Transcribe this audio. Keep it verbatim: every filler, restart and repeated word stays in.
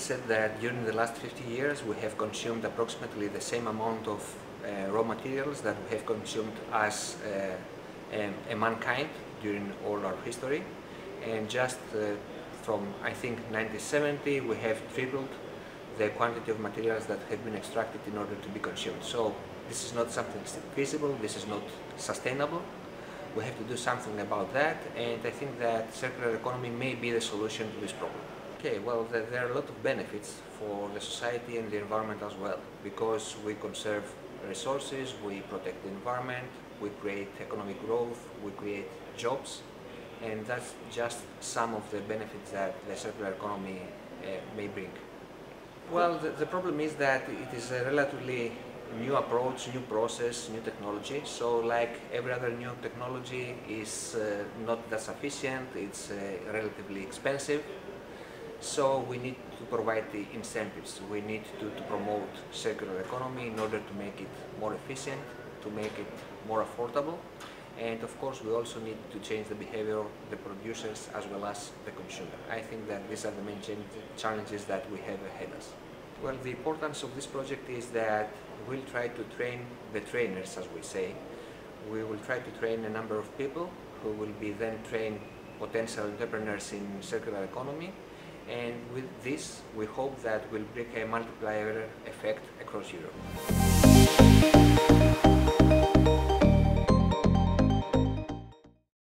said that during the last fifty years we have consumed approximately the same amount of uh, raw materials that we have consumed as uh, um, a mankind during all our history, and just uh, from I think nineteen seventy we have tripled the quantity of materials that have been extracted in order to be consumed. So this is not something feasible, this is not sustainable. We have to do something about that, and I think that circular economy may be the solution to this problem. Okay, well, there are a lot of benefits for the society and the environment as well, because we conserve resources, we protect the environment, we create economic growth, we create jobs, and that's just some of the benefits that the circular economy uh, may bring. Well, the, the problem is that it is a relatively new approach, new process, new technology. So like every other new technology is uh, not that sufficient, it's uh, relatively expensive. So we need to provide the incentives. We need to, to promote circular economy in order to make it more efficient, to make it more affordable. And of course we also need to change the behavior of the producers as well as the consumer. I think that these are the main challenges that we have ahead of us. Well, the importance of this project is that we'll try to train the trainers, as we say. We will try to train a number of people who will be then trained potential entrepreneurs in circular economy, and with this we hope that we'll bring a multiplier effect across Europe.